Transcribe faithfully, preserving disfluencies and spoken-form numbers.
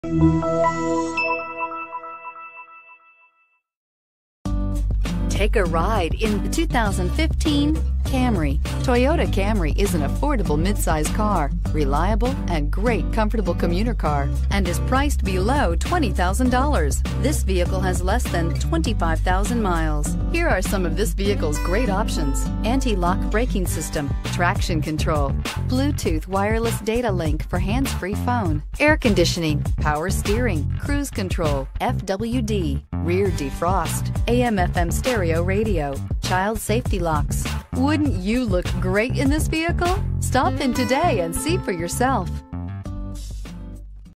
Take a ride in the two thousand fifteen Camry. Toyota Camry is an affordable midsize car, reliable and great comfortable commuter car, and is priced below twenty thousand dollars. This vehicle has less than twenty-five thousand miles. Here are some of this vehicle's great options: anti-lock braking system, traction control, Bluetooth wireless data link for hands-free phone, air conditioning, power steering, cruise control, F W D, rear defrost, A M F M stereo radio, child safety locks. Wouldn't you look great in this vehicle? Stop in today and see for yourself.